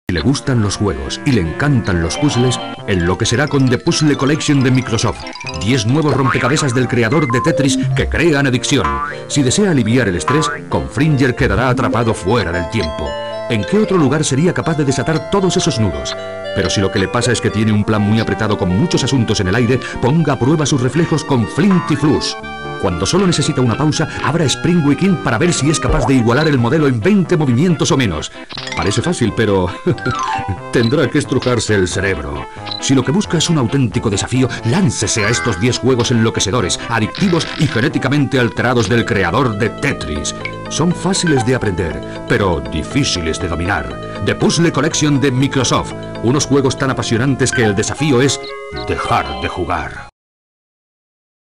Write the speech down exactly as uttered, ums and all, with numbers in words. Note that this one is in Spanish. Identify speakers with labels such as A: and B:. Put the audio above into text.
A: Si le gustan los juegos y le encantan los puzzles, enloquecerá con The Puzzle Collection de Microsoft. diez nuevos rompecabezas del creador de Tetris que crean adicción. Si desea aliviar el estrés, con Fringer quedará atrapado fuera del tiempo. ¿En qué otro lugar sería capaz de desatar todos esos nudos? Pero si lo que le pasa es que tiene un plan muy apretado con muchos asuntos en el aire, ponga a prueba sus reflejos con Flinty Flush. Cuando solo necesita una pausa, abra Spring Weekend para ver si es capaz de igualar el modelo en veinte movimientos o menos. Parece fácil, pero tendrá que estrujarse el cerebro. Si lo que busca es un auténtico desafío, láncese a estos diez juegos enloquecedores, adictivos y genéticamente alterados del creador de Tetris. Son fáciles de aprender, pero difíciles de dominar. The Puzzle Collection de Microsoft. Unos juegos tan apasionantes que el desafío es dejar de jugar.